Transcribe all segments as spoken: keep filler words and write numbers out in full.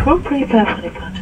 Crew, prepare for departure.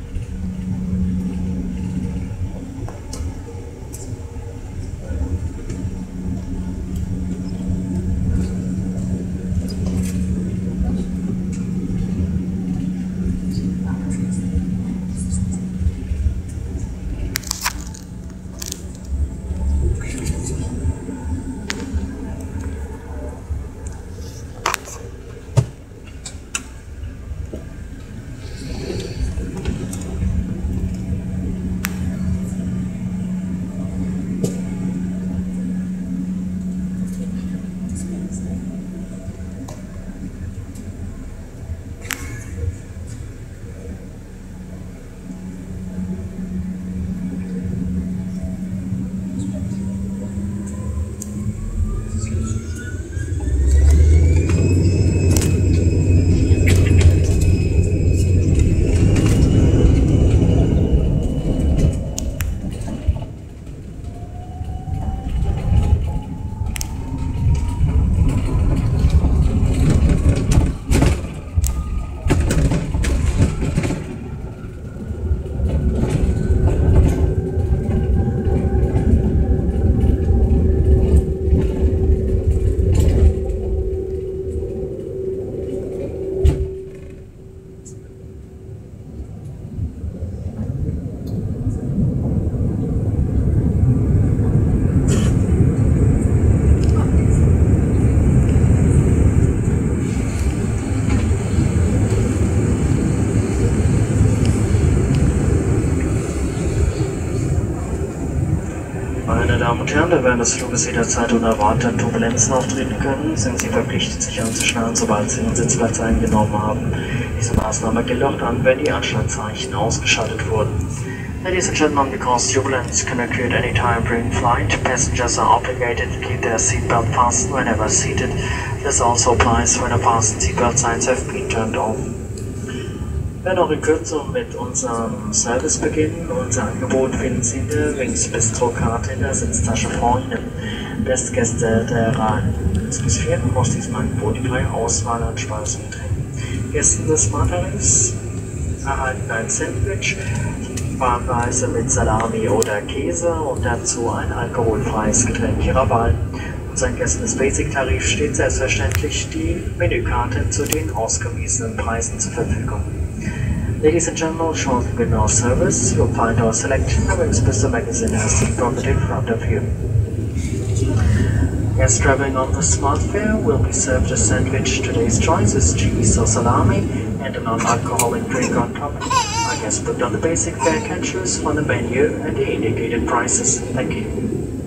Meine Damen und Herren, da während des Fluges jederzeit unerwartet Turbulenzen auftreten können, sind Sie verpflichtet, sich anzuschnallen, sobald Sie Ihren Sitzplatz eingenommen haben. Diese Maßnahme gilt auch dann, wenn die Anschlagzeichen ausgeschaltet wurden. Ladies and gentlemen, because turbulence can occur at any time during flight, passengers are obligated to keep their seatbelt fastened whenever seated. This also applies when the fasten seatbelt signs have been turned off. Wir werden auch in Kürze mit unserem Service beginnen. Unser Angebot finden Sie in der Wings Bistro-Karte in der Sitztasche vor Ihnen. Gäste der Reihen eins bis vier aus diesem Angebot die freie Auswahl an Speisen und Getränken. Gäste des Smarttarifs erhalten ein Sandwich, wahlweise mit Salami oder Käse und dazu ein alkoholfreies Getränk Ihrer Wahl. Unseren Gästen des Basic-Tarifs steht selbstverständlich die Menükarte zu den ausgewiesenen Preisen zur Verfügung. Ladies and gentlemen, shortly within our service, you'll find our selection of Wings Bistro magazine has been property in front of you. Guests traveling on the smart fare will be served a sandwich. Today's choice is cheese or salami and a non-alcoholic drink on top. Our guests booked on the basic fare can choose from the menu and the indicated prices. Thank you.